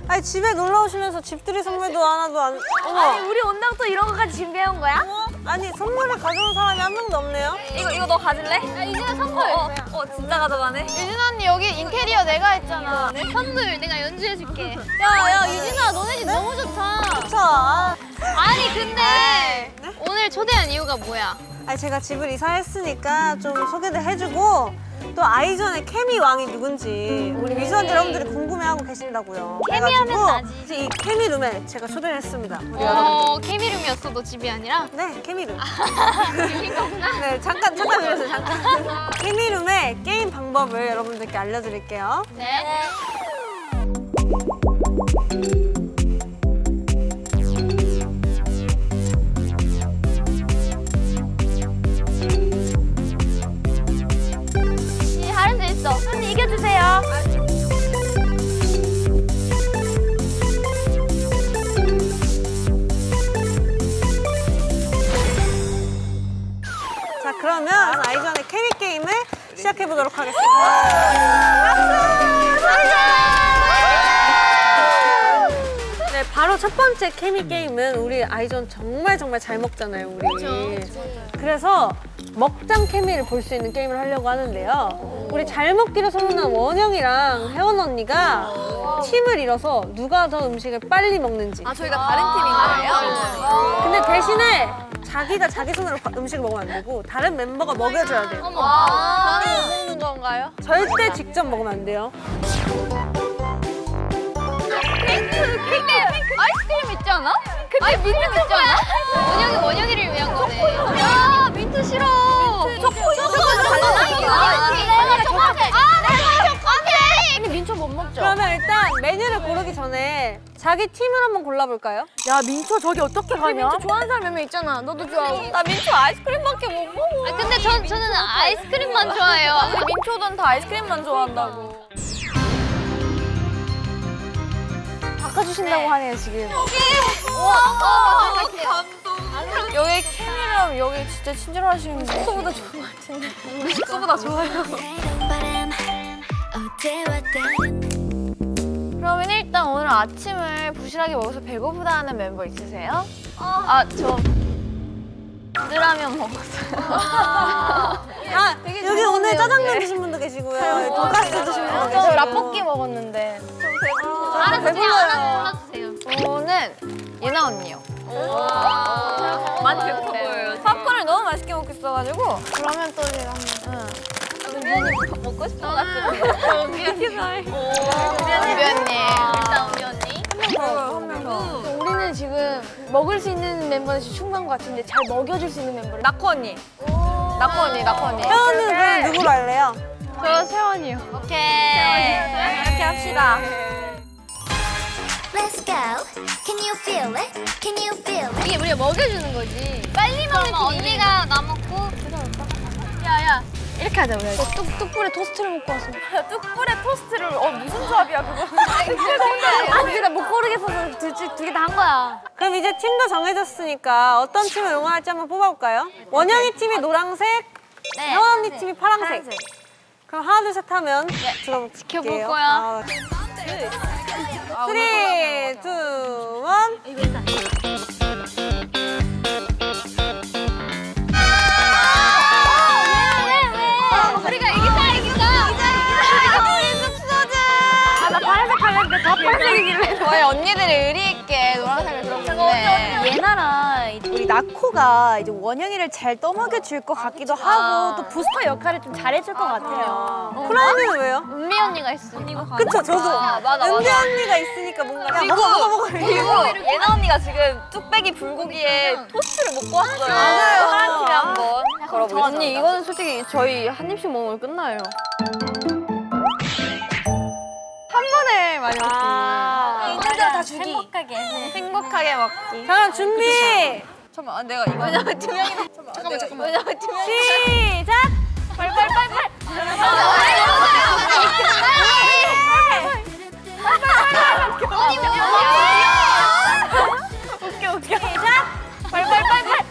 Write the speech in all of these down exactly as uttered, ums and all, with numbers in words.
아니 집에 놀러 오시면서 집들이 선물도 하나도 안. 어머. 아니 우리 온다부터 이런 거까지 준비해온 거야? 어? 아니 선물을 가져온 사람이 한 명도 없네요. 이거 이거 너 가질래? 야 유진아 선물. 어, 어 진짜 가져가네. 유진 언니 여기 인테리어 내가 했잖아. 네? 선물 내가 연주해줄게. 야야 유진아 너네 집 너무 좋다. 그쵸? 아. 아니 근데 네? 오늘 초대한 이유가 뭐야? 아니 제가 집을 이사했으니까 좀 소개도 해주고 또 아이전의 케미 왕이 누군지 우리 미주원들 여러분들이 궁금해하고 계신다고요. 케미하면 그래가지고 나지. 이제 이 케미룸에 제가 초대를 했습니다. 우리 어 케미룸이었어 너 집이 아니라? 네, 케미룸. 빌린 거구나. 네, 잠깐 잠깐 빌렸어요, 잠깐. 케미룸의 게임 방법을 여러분들께 알려드릴게요. 네. 할 수 있어. 언니 이겨주세요. 자, 그러면 아이전의 케미 게임을 시작해보도록 하겠습니다. 네, 바로 첫 번째 케미 게임은 우리 아이전 정말 정말 잘 먹잖아요, 우리. 그렇죠. 그래서 먹장 케미를 볼 수 있는 게임을 하려고 하는데요. 우리 잘 먹기로 소문난 원영이랑 혜원 언니가 팀을 이뤄서 누가 더 음식을 빨리 먹는지. 아 저희가 다른 팀인 거예요? 근데 대신에 자기가 자기 손으로 음식을 먹으면 안 되고 다른 멤버가 먹여줘야 돼요. 어머. 아, 나는 못 먹는 건가요? 절대 직접 먹으면 안 돼요. 핑크 핑크 아이스크림 있지 않아? 아니 민트 있지 않아? 원영이 원영이를 위한 거네. 야 민트 싫어. 초코 초코 달라. 내가 초코게. 아 내가 초코게. 근데 민초 못 먹죠? 그러면 일단 메뉴를 고르기 전에 자기 팀을 한번 골라볼까요? 야 민초 저기 어떻게 가냐? 민초 좋아하는 사람 몇 명 있잖아. 너도 좋아하고. 나 민초 아이스크림밖에 못 먹어. 아 근데 전 저는 아이스크림만 좋아해요. 우리 민초는 다 아이스크림만 좋아한다고. 바꿔주신다고 하네요, 지금. 와 감동. 여기 케미랑 여기 진짜 친절하시는데. 숙소보다 좋은 것 같은데. 우리 숙소보다 좋아요. 그러면 일단 오늘 아침을 부실하게 먹어서 배고프다는 멤버 있으세요? 아, 저 느라면 먹었어요. 아, 여기 오늘 짜장면 드신 분도 계시고요. 돈가스 드신 분도 계시고. 저 라볶이 먹었는데. 알아서 그냥 하나 골라주세요. 저는 예나 언니요. 많이 배고파 보여요. 팝콘을 너무 맛있게 먹겠어가지고. 그러면 또 제가 한번. 미연이 먹고 싶은 것 같은데. 미연이 사이. 우리 언니. 일단 우리 언니. 한 명 더. 우리는 지금 먹을 수 있는 멤버는 지금 충분한 것 같은데 잘 먹여줄 수 있는 멤버를. 나코 언니. 나코 언니, 나코 언니. 혜원은 그럼 누구로 할래요? 저 세원이요. 오케이. 이렇게 합시다. Let's go. Can you feel it? Can you feel it? 이게 우리가 먹여주는 거지. 빨리 먹으면 언니가 나 먹고. 야야. 이렇게 하자 우리. 저 뚝, 뚝불에 토스트를 먹고 왔어. 뚝불에 토스트를 어 무슨 조합이야 그거? 아 근데 나 못 고르겠어서 두 개 다 한 거야. 그럼 이제 팀도 정해졌으니까 어떤 팀을 응원할지 한번 뽑아볼까요? 원영이 팀이 노란색, 네. 혜원 언니 팀이 파란색. 그럼 하나, 둘, 셋 하면 들어볼게요. 지켜볼 거야. 아, 쓰리, 투, 원. 이거 일단. 우리가 이기자 이기자. 아 나 파란색 할랬는데 다 파란색이길래. 저희 언니들이 의리 있게 노란색을 들었는데 예나랑 우리 나코가 이제 원영이를 잘 떠먹여 줄 것 같기도 하고 또 부스터 역할을 좀 잘해줄 것 같아요. 프라이드는 왜요? 은미 언니가 있어. 그쵸, 저도. 아, 맞아, 은비 맞아. 언니가 있으니까 뭔가. 야, 그리고- 먹어, 먹어, 먹어. 그리고 예나 언니가 지금 뚝배기 불고기에 토스트를 먹고 왔어요. 맞아요. 파란 팀에 한번 걸어보겠습니다. 언니 이거는 솔직히 저희 한 입씩 먹으면 끝나요. 한 번에 많이 먹기. 아. 있는 대로 다 주기. 행복하게. 행복하게 먹기. 자, 그럼 준비. 잠깐만 아, 내가 이거 왜냐면 두 명이 잠깐만 잠깐만 왜냐면 두 명이 시작! 빨빨빨빨. 웃겨 웃겨. 시작! 빨빨빨빨.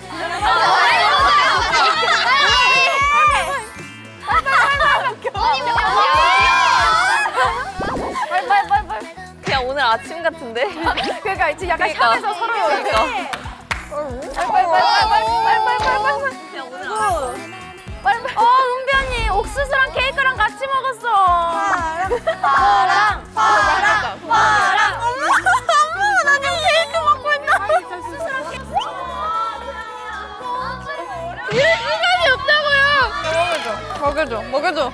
빨빨빨빨. 그냥 오늘 아침 같은데? 그러니까 지금 약간 샵에서 서로 그러니까. 빨리. 어, 은비 언니 옥수수랑 케이크랑 같이 먹었어. 파랑, 파랑, 파랑. 엄마, 나 지금 케이크 먹고 있나? 옥수수랑 케이크. 이럴 시간이 없다고요. 먹여줘, 먹여줘.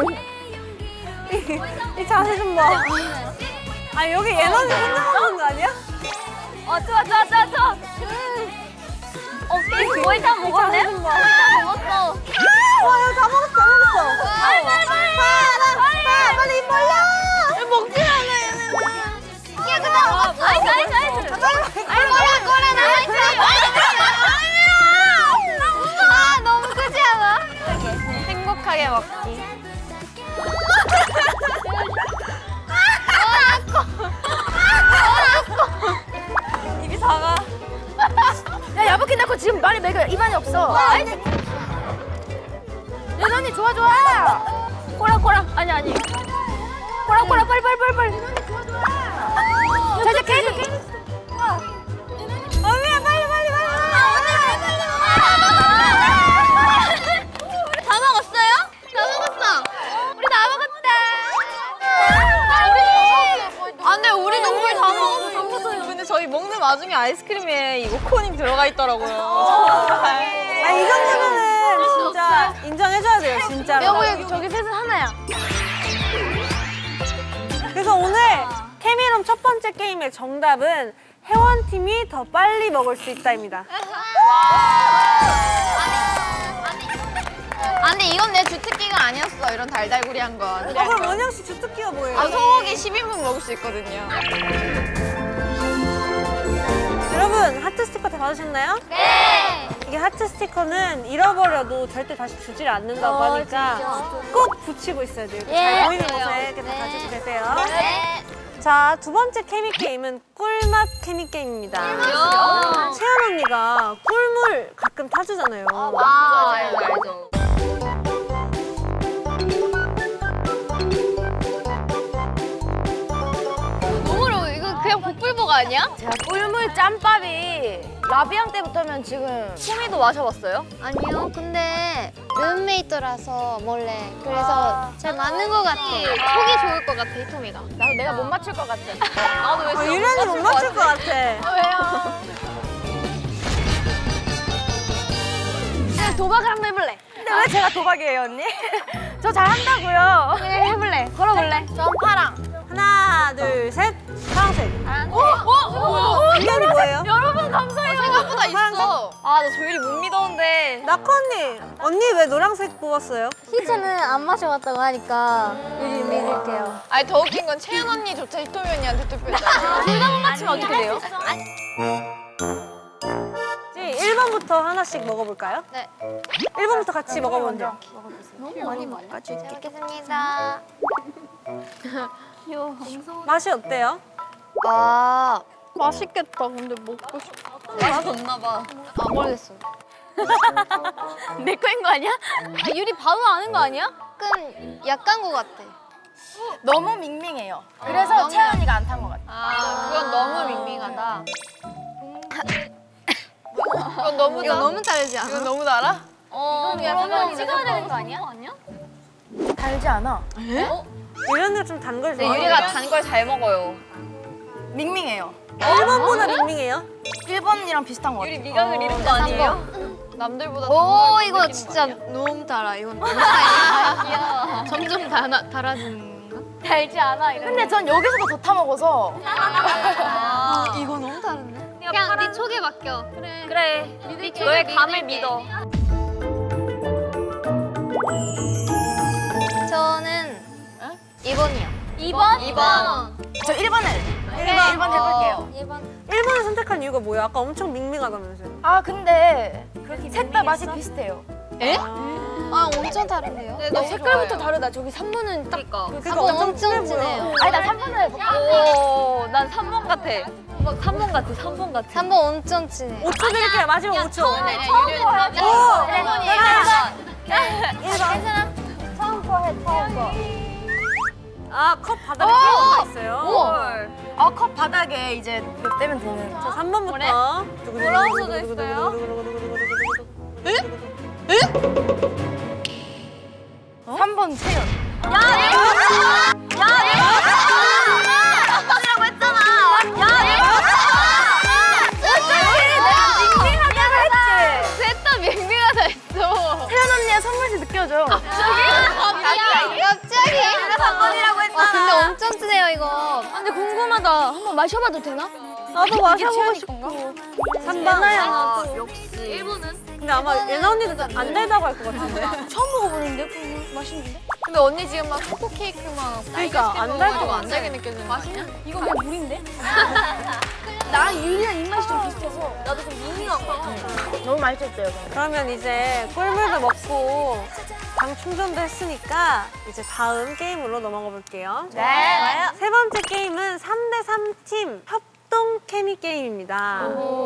이 자세 좀 봐. 아 여기 에너지 혼자 먹는 거 아니야? 어, 좋아, 좋아, 좋아, 좋아. 어, 케이크 거의 다 먹었네? 거의 다 먹었어. 와 이거 다 먹었어 다 먹었어. 빨리, 빨리, 빨리. 빨리 빨리 입 벌려. 먹질 않아, 얘는. 깨끗하 나이스, 나이스, 나이스. 아이, 꼬라, 꼬라, 나이스. 아, 너무 크지 않아? 행복하게 먹기. 입이 작아. 야, 야부키 낳고 지금 말이 매겨. 입안이 없어. 연 언니 좋아, 좋아. 꼬라, 꼬라. 아니, 아니. 꼬라, 꼬라, 빨리, 빨리, 빨리, 빨리. 자, 이제 케이크, 케이크. 언니야 빨리 빨리 빨리. 다 먹었어요? 다 먹었어. 우리 다 먹었다. 안 돼, 우리 동물 다 먹었어. 근데 저희 먹는 와중에 아이스크림에 이거 코닝 들어가 있더라고요. 아 이 정도면은 진짜 인정해줘야 돼요 진짜로. 여기 저기 셋은 하나야. 그래서 오늘 케미룸 첫 번째 게임의 정답은 회원팀이 더 빨리 먹을 수 있다입니다. 아, 근데 이건 내 주특기가 아니었어. 이런 달달구리한 건. 아 그럼 원영 씨 주특기가 뭐예요? 아, 소고기 십 인분 먹을 수 있거든요. 여러분 하트 스티커 다 받으셨나요? 네. 이게 하트 스티커는 잃어버려도 절대 다시 주질 않는다고 하니까 꼭 붙이고 있어야 돼요. 잘 보이는 곳에 이렇게 다 가지고 계세요. 네. 자, 두 번째 케미 게임은 꿀맛 케미 게임입니다. 채연 언니가 꿀물 가끔 타주잖아요. 아, 알죠, 알죠. 너무 어려워. 이거 그냥 복불복 아니야? 제가 꿀물 짬밥이 라비앙 때부터면 지금 소미도 마셔봤어요? 아니요, 근데 룸메이트라서 몰래. 그래서 잘 맞는 것 같아. 속이 좋을 것 같아, 히토미가. 나도 내가 못 맞출 것 같아. 나도 왜 아, 유련이 못 맞출 것 같아. 왜요? 도박을 한번 해볼래. 근데 왜 제가 도박이에요, 언니? 저 잘한다고요. 네, 해볼래. 걸어볼래. 전 파랑. 하나, 둘, 셋. 파란색. 어? 어? 유련이 뭐예요? 여러분 감사해요. 생각보다 있어. 아, 나 조율이 못 믿었는데. 나코 언니. 언니 왜 노란색 뽑았어요? 희채는 안 마셔봤다고 하니까 유리 믿을게요. 아니, 더 웃긴 건 채연 언니조차 히토미 언니한테 투표했잖아. 둘 다 못 맞히면 어떻게 돼요? 일 번부터 하나씩 먹어볼까요? 네. 일 번부터 같이 먹어보죠. 너무 많이 먹어줄게. 먹겠습니다. 맛이 어때요? 아, 맛있겠다. 근데 먹고 싶어. 맛없나 봐. 아, 모르겠어. 내 거인 거 아니야? 아, 유리 바로 아는 거 아니야? 약간 약간 것 같아. 너무 밍밍해요. 그래서 채연 언니가 안 탄 것 같아. 아, 그건 너무 밍밍하다. 이건 너무 이거 다- 너무 다르지 않아? 이건 너무 달아? 어, 그러면 찍어야 되는 거 아니야? 달지 않아. 유련이가 좀 단 걸 근데 좋아해요. 유리가 단 걸 잘 먹어요. 밍밍해요. 일 번보다 밍밍해요? 일 번이랑 비슷한 것 같아. 유리 미각을 잃은 거 아니에요? 남들보다 오, 이거 진짜 너무 달아. 이건 너무 달아. 점점 달아, 달아지는 건가? 달지 않아. 근데 전 여기서도 더 타먹어서. 아, 이거 너무 다른데? 그냥 네 촉에 맡겨. 그래. 그래. 네 촉에 너의 감을 믿을게. 믿어. 저는 이 번이요. 이 번? 이 번. 저 일 번을. 일 번, 일 번 해볼게요. 일 번. 일 번을 선택한 이유가 뭐예요? 아까 엄청 밍밍하다면서요. 아, 근데 셋 다 맛이 비슷해요. 아, 엄청 다른데요? 네, 야, 너무 색깔부터 좋아요. 다르다. 저기 삼 번은 딱. 그러니까. 그거 아, 뭐 엄청 엄청 진해 보여. 진해요. 아니, 나 삼 번을 해볼까? 오, 난 삼 번 같아. 삼 번 같아, 삼 번 같아. 삼 번 엄청 진해. 오 초 드릴게요. 마지막 오 초. 아니, 아니, 유리 언니. 오! 일 번. 일 번. 처음 거 해, 처음 거. 아, 컵 바닥에 태우가 있어요. 헐. 어, 컵 바닥에 이제 이거 떼면 되는. 자, 삼 번부터. 뭐라고 써져 있어요? 삼 번 채연. 야, 내가 야, 내가 삼번이라고 했잖아. 야, 내가 밍밍하다고 했지. 셋다 맹맹하다 했어. 채연 언니의 선물이 느껴져. 갑자기? 갑자기? 내가 삼번이라고 했잖아. 아, 근데 엄청 쓰네요, 이거. 아, 근데 궁금하다. 한번 마셔봐도 되나? 나도 마셔보고 싶어. 삼 번. 아, 역시. 일 번은? 근데 아마 예나 언니도 안 달다고 할 것 같은데. 처음 먹어보는데? 궁금- 맛있는데? 근데 언니 지금 막 초코 케이크 막 그러니까 안 달 것 안 달게 같아. 느껴지는 거 아니야? 이거 그냥 물인데? 나랑 유리랑 입맛이 좀 비슷해서 나도 좀 밍밍한 거. 너무 맛있었어요. 그러면 이제 꿀물도 먹고 당 충전도 했으니까 이제 다음 게임으로 넘어가 볼게요. 네. 세 번째 게임은 삼 대 삼 팀 협동 케미 게임입니다.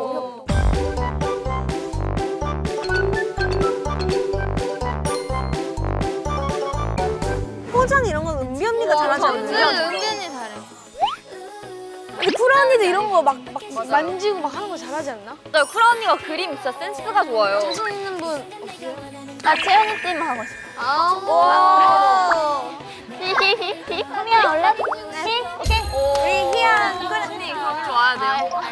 포장 이런 건 은비 언니가 잘하지 않나요? 은비 언니 잘해. 근데 쿠라 언니도 이런 거 막 막 만지고 막 하는 거 잘하지 않나? 나 쿠라 언니가 그림 진짜 센스가 좋아요. 자신 있는 분 없어요? 나 채연이 띠만 하고 싶어. 아, 히히히히. 그러면 원래 히? 오케이. 우리 희연 쿠라 언니 감이 좋아야 돼요.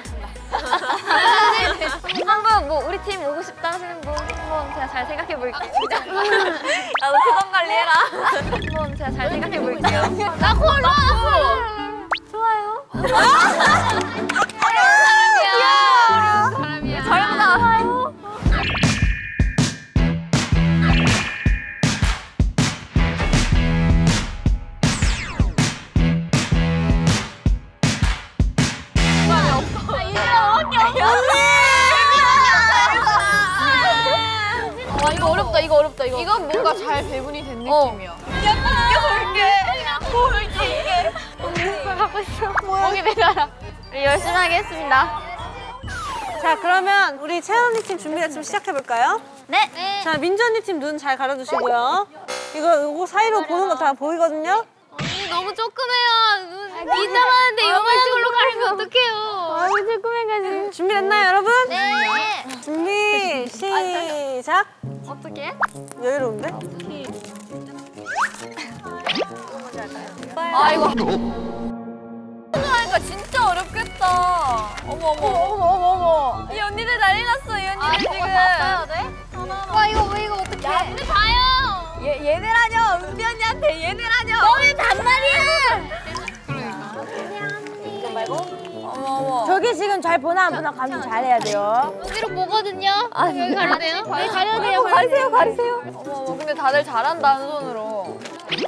한분 뭐 우리 팀 오고 싶다 하시는 분 한번 제가 잘 생각해 볼게요. 나도 표정 관리해라. 한번 제가 잘 생각해 볼게요. 나 콜라. 좋아요. 사람이야. 사람이야. 잘한다. 아 이거 어렵다 이거 어렵다 이거. 이건 뭔가 잘 배분이 된 느낌이야. 갖고 있어. 목이 메달아. 우리 열심히 하겠습니다. 자, 그러면 우리 채연 언니 팀 준비됐으면 시작해 볼까요? 네. 자, 민주 언니 팀 눈 잘 가려주시고요. 이거 이거 사이로 보는 거 다 보이거든요. 언니 너무 조그매요. 눈 이따가는데 이거만한 걸로 가리면 어떡해요. 아유 조금해가지고. 준비됐나요, 여러분? 네. 준비 시작. 어떻게? 여유로운데? 아 이거. 하니까 진짜 어렵겠다. 어머 어머 어머 어머 어머. 이 언니들 난리 났어. 이 언니들 지금. 다 써야 돼? 와 이거 왜 이거 어떡해? 야, 우리 봐요. 얘 얘네라뇨. 은비 언니한테 얘네라뇨. 너네 단말이야. 어머 어머. 저기 지금 잘 보나 안 보나 감좀 잘해야 돼요. 여기로 보거든요. 여기 가려야 돼요? 네 가려야 돼요. 가리세요 가리세요. 어머 어머. 근데 다들 잘한다 한 손으로.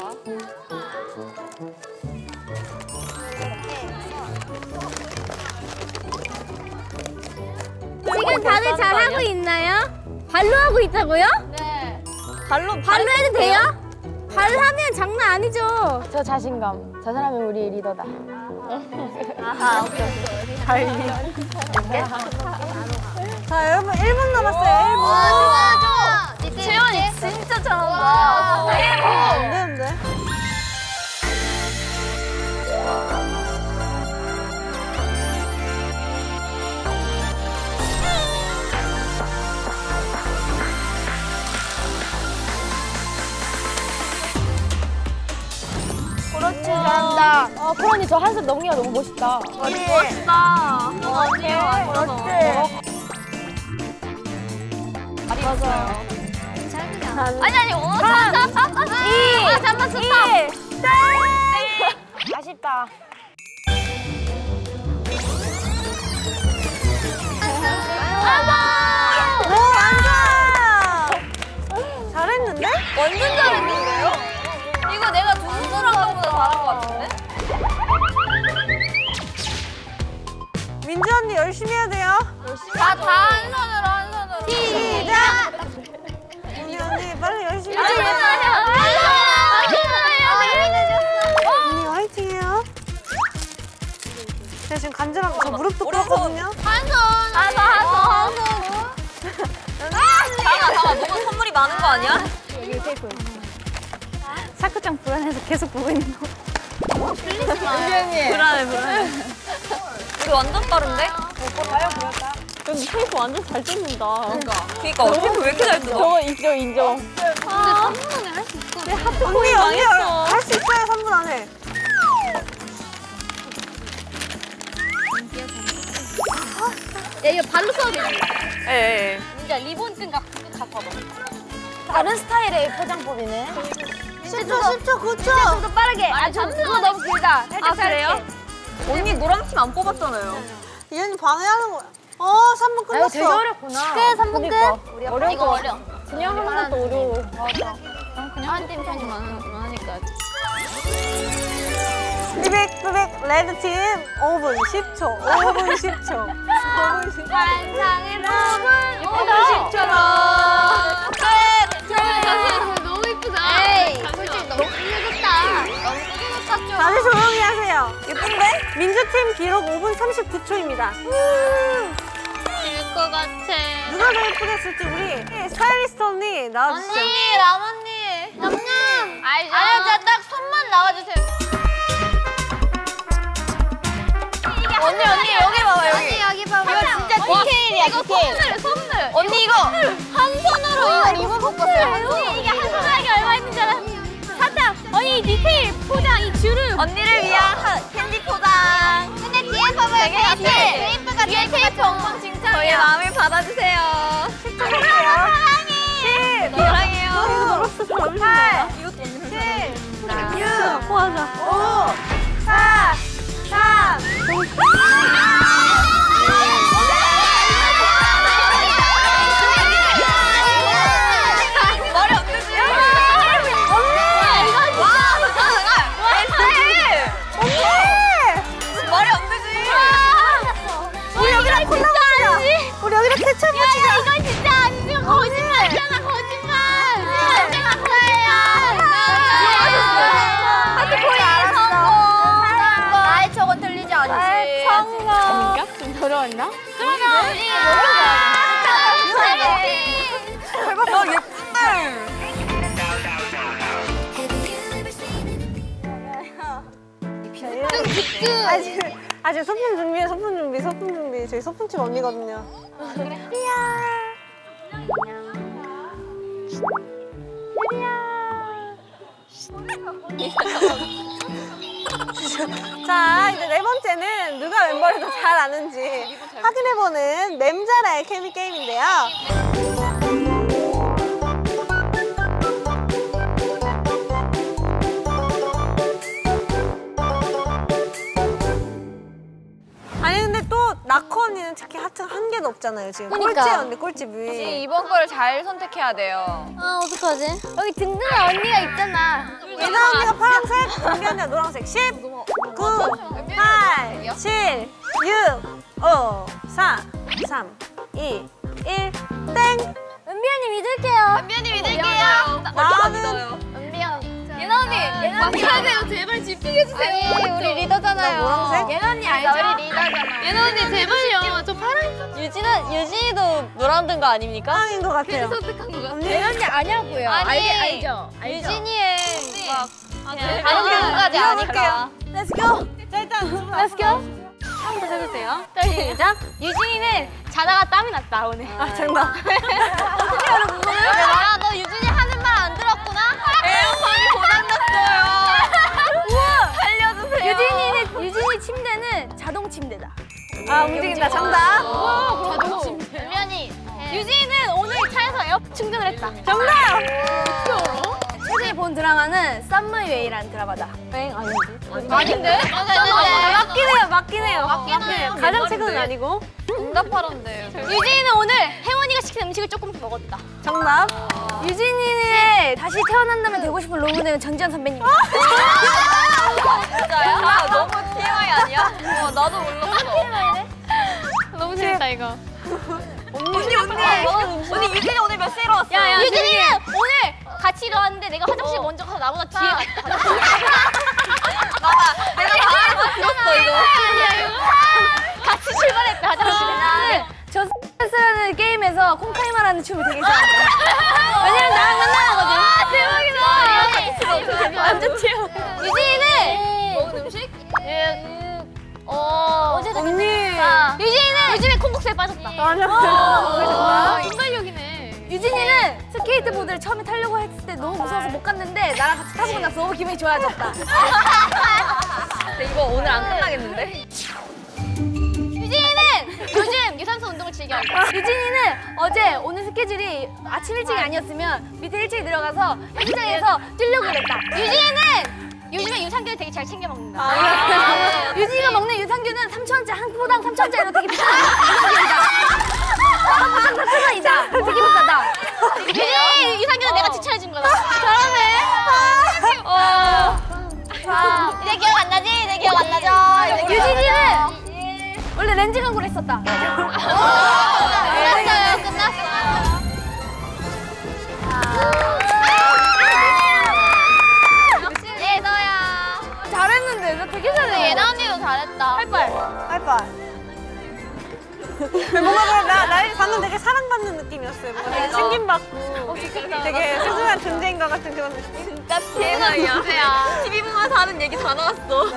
지금 다들 잘하고 있나요? 발로 하고 있다고요? 네. 발로 발로 해도 돼요? 발로 하면 장난 아니죠. 저 자신감. 저 사람이 우리 리더다. 아하 오케이. 자, 여러분 일 분 남았어요. 일 분. 좋아 좋아. 채연이 진짜 잘한다. 안 되는데. 그렇지 잘한다. 어 그러니 저 한숨 넘기가 너무 멋있다. 멋있다. 언니 그렇지. 맞아요. 한 아니 아니 어 잠깐 잠깐 이 아, 잠깐 스탑. 아쉽다. 오, 앉아! 잘했는데? 완전 잘했는데요? 이거 내가 두 손으로 한 것보다 잘한 것 같은데? 민주 언니 열심히 해야 돼요. 다 다 한 손으로 한 손으로. 시작! 민주 언니 빨리 열심히 해야 돼요. 언니 화이팅해요. 제가 지금 간절한 저 무릎도 꿇었거든요. 한손한손한손 잠깐만 잠깐만 너무 선물이 많은 거 아니야? 사크장 불안해서 계속 보고 있는 거. 불안해 불안해. 우리 완전 빠른데? 근데 테이프 완전 잘 뜯는다. 그니까 테이프 왜 이렇게 잘 뜯어? 저거 인정 인정. 근데 삼 분 안에 할 수 있어. 언니 언니 할 수 있어요 삼 분 안에. 야 이거 발로 써도 돼. 예, 예. 진짜 리본 끈 갖고 갖고 와봐. 다른 스타일의 포장법이네. 십 초 십 초 구 초. 좀 더 빠르게. 아, 좀 그거 너무 길다. 살짝 아, 그래요? 언니 노란 팀 안 뽑았잖아요. 이 언니 방해하는 거야. 어 삼 분 이거 끝났어. 되게 어렵구나. 끝, 삼 분 끝. 어려운 이거 거. 어려. 그냥 하는 것도 어려워. 그냥 한 팀 편이 많으니까. 삐빅 삐빅 레드팀 오 분 십 초 오 분 십 초 오 분 십 초. 환상의 룸은 예쁘다. 오십초로 끝! 너무 이쁘다. 에이, 솔직히 너무 꾸며졌다. 너무 꾸며졌죠? 다들 조용히 하세요. 예쁜데? 민주팀 기록 오 분 삼십구 초입니다. 질것 같아. 누가 더 예쁘게 했을지 우리 스타일리스트 언니 나와주세요. 언니, 람 언니. 냠냠. 알죠? 아니요, 진짜 딱 손만 나와주세요. 언니 언니 여기 봐봐 여기. 언니, 여기 봐봐. 이거 진짜 디테일이야, 이거 디테일. 손을, 손을. 언니 이거 한 손으로 이거 리본 묶었어요. 언니, 이게 한 손가락이 얼마 있는 줄 알아? 사탕. 언니, 디테일, 포장, 이 주름. 언니를 위한 한 캔디 포장. 근데 뒤에 봐봐요. 되게 테이프. 같아. 테이프가 뒤에 테이프 엉망진창이야. 저희 마음을 받아주세요. 십. 사랑해요. 너무 잘한다. 이것도 언니 칠. 사랑해. 육. 뭐 하자. 오, 사, 삼. 머리 없으지? 머리 없으지? 우리 여기다 콜라 마시자. 우리 여기다 케첩 마시자. 이건 진짜 아니지. 거짓말이잖아, 거짓말. 내가 거예요. 하트 코인 성공. 나의 척은 틀리지 않지. 아닌가? 좀 어려웠나? 그러면 우리 너 예쁜데. 아직 아직 소품 준비해 소품 준비 소품 준비 저희 소품집 언니거든요. 자 이제 네 번째는 누가 멤버를 더 잘 아는지 확인해보는 맴잘알 케미 게임인데요. 아니 근데 또 나코 언니는 특히 하트 한 개도 없잖아요 지금. 그러니까. 꼴찌였는데 꼴찌이. 이번 거를 잘 선택해야 돼요. 아, 어떡하지? 여기 든든한 언니가 있잖아. 예나 언니가 파란색, 은비 언니가 노란색. 십, 구, 팔, 칠, 육, 오, 사, 삼, 이, 일, 땡! 은비 언니 믿을게요. 은비 언니 믿을게요. 나는 은비 언니. 예나 언니. 예나 언니. 맞춰야 제발 집중해주세요. 아니, 우리 리더잖아요. 노란색? 예나 언니 알죠? 우리 리더잖아. 예나 언니 제발요. 저 파란 유진은, 유진이도 노란 든 거 아닙니까? 빵인 것 같아요. 선택한 거 같아. 언니? 예나 언니 아냐고요. 아니, 알게, 알죠? 유진이의 막 네. 다른 부분까지 아니까. Let's go! 자 일단 Let's go. 한번 더 해보세요. 시작. 유진이는 자다가 땀이 났다 오늘. 아 정답. 아, 너 유진이 하는 말 안 들었구나? 에어컨이 고장났어요. 우와! 살려주세요. 유진이는, 유진이 침대는 자동 침대다. 아 움직인다 정답. 자동 침대. 은비 언니. 유진이는 오늘 차에서 에어 충전을 했다. 정답! 최근에 본 드라마는 썸머웨이라는 드라마다. 땡 아닌데? 아닌데? 맞긴 해요 맞긴 해요. 맞긴 해요. 가장 최근은 아니고. 응답하던데. 유진이는 오늘 혜원이가 시킨 음식을 조금 먹었다. 정답. 유진이는 다시 태어난다면 되고 싶은 롤모델은 정지현 선배님. 진짜요? 아, 너무 티엠아이 아니야? 어, 나도 몰랐어. 너무 재밌다 이거. 언니, 언니. 언니, 유진이 오늘 몇 시에 일어났어? 야, 야, 유진이는 오늘 같이 일어났는데 내가 화장실 먼저 가서 나보다 뒤에 갔다. 맞아. 내가 방에서 들었어, 이거. 같이 출발했다 화장실에. 저 스라는 게임에서 콩카이마라는 춤을 되게 좋아합니다. 왜냐면 나랑 맨날 하거든. 아, 대박이다. 완전 귀여워. 유진이는 어. 언니. 자, 유진이는 요즘에 콩국수에 빠졌다. 아니야. 순발력이네. 유진이는 스케이트보드를 처음에 타려고 했을 때 너무 무서워서 못 갔는데 나랑 같이 타보고 나서 너무 기분이 좋아졌다. 근데 이거 오늘 안 끝나겠는데? 유진이는 요즘 유산소 운동을 즐겨. 유진이는 어제 오늘 스케줄이 아침 일찍이 아니었으면 밑에 일찍 들어가서 헬스장에서 뛰려고 그랬다. 유진이는 요즘에 유산균을 되게 잘 챙겨 먹는다. 아, 유진이가 먹는 유산균은 삼천 원짜리 한 포당 삼천 원짜리로 되게 비싸다. 한 포당 삼천 원이다. 되게 비싸다. 유진이 유산균은 내가 추천해 준 거다. 잘하네. 어. 이제 기억 안 나지? 이제 기억 안 나죠? 유진이는 원래 렌즈 광고를 했었다. 끝났어요. 끝났어요. 예너야. 잘했는데 나 되게 잘해. 예나 언니도 잘했다. 팔팔. 하이파이. 뭔가 나, 나 방금 되게 사랑받는 느낌이었어요. 뭔가 되게 챙김받고 되게 소중한 존재인 것 같은 그런 느낌. 진짜 대박이야. 티비 보면서 하는 얘기 다 나왔어.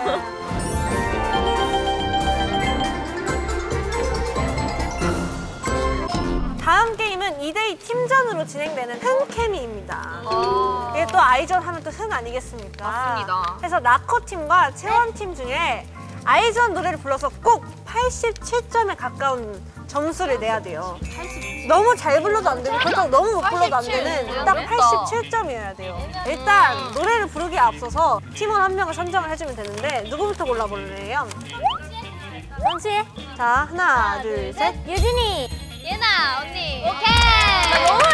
다음 게임은 이 대 이 팀전으로 진행되는 흥케미입니다. 이게 또 아이전 하면 또 흥 아니겠습니까? 맞습니다. 그래서 나코 팀과 채원 팀 중에 아이전 노래를 불러서 꼭 팔십칠 점에 가까운 점수를 내야 돼요. 너무 잘 불러도 안 되고 그렇다고 너무 못 불러도 안 되는 딱 팔십칠 점이어야 돼요. 일단 노래를 부르기에 앞서서 팀원 한 명을 선정을 해주면 되는데 누구부터 골라볼래요? 원치. 자, 하나, 둘, 셋. 유진이. 예나 언니. 오케이. 너무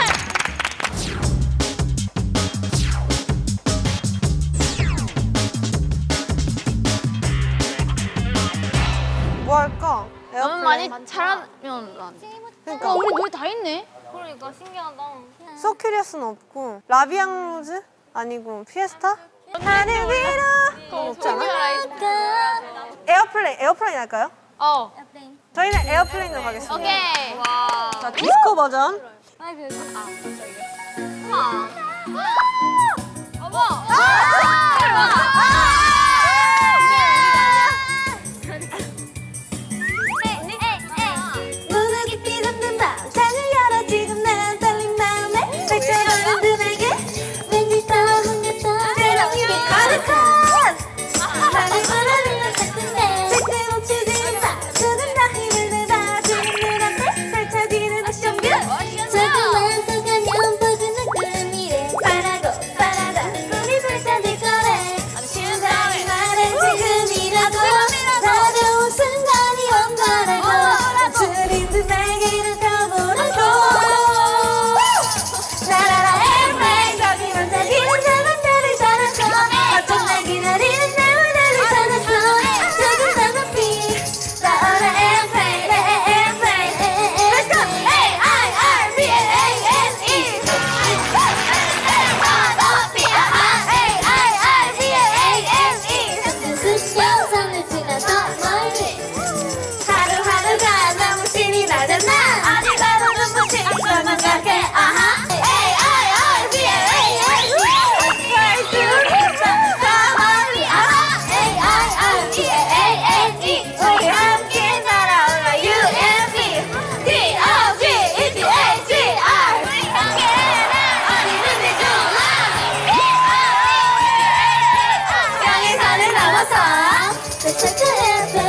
뭐 할까? 너무 에어플레인? 많이 잘하면 그러니까 우리 노래 다 했네. 그러니까 신기하다. 소큐리어스는 없고 라비앙 로즈? 아니고 피에스타? 하늘 위로 그거 없지 않아? 에어플레인, 에어플레인 할까요? 어. 저희는 에어플레인으로 가겠습니다. 오케이. 와. 자, 디스코 버전. 어머. 눈을 깊이 담는 밤 창을 열어 지금 난 떨린 마음에 살펴보는 눈에게 왠지 더 흥겹던 새로운 게 가득한 나를 바라는 것 같은데 절대 멈추지는 마 조금 더 힘을 내봐 지금 눈앞에 펼쳐지는 액션뷰 조금만 더 가면 보지는 그런 미래 바라고 바라다 꿈이 펼쳐질 거래 심장이 말해 지금이라도 다가온 순간이 온다라고 줄인 듯 날개를 펴보라고 라라라 에어플레인 저기 반짝이는 저 밤들을 전화서 어떤 날 기다리는 내 오늘을 전화서 조금 더 높이 라라라 에어플레인 에어플레인 Let's go! A I R B A N E A I R B A N E 수평선을 지나서 멀리 하루하루가 너무 신이 나잖아 어디 가도 눈부신 것만 같게 아하 A I R B A N E 날 둘이서 더 멀리 아하 A I R B A N E 우리 함께 날아올라 U M P D O G E T H R 우리 함께 어디든지 좋아 경계선을 넘어서 내 차차에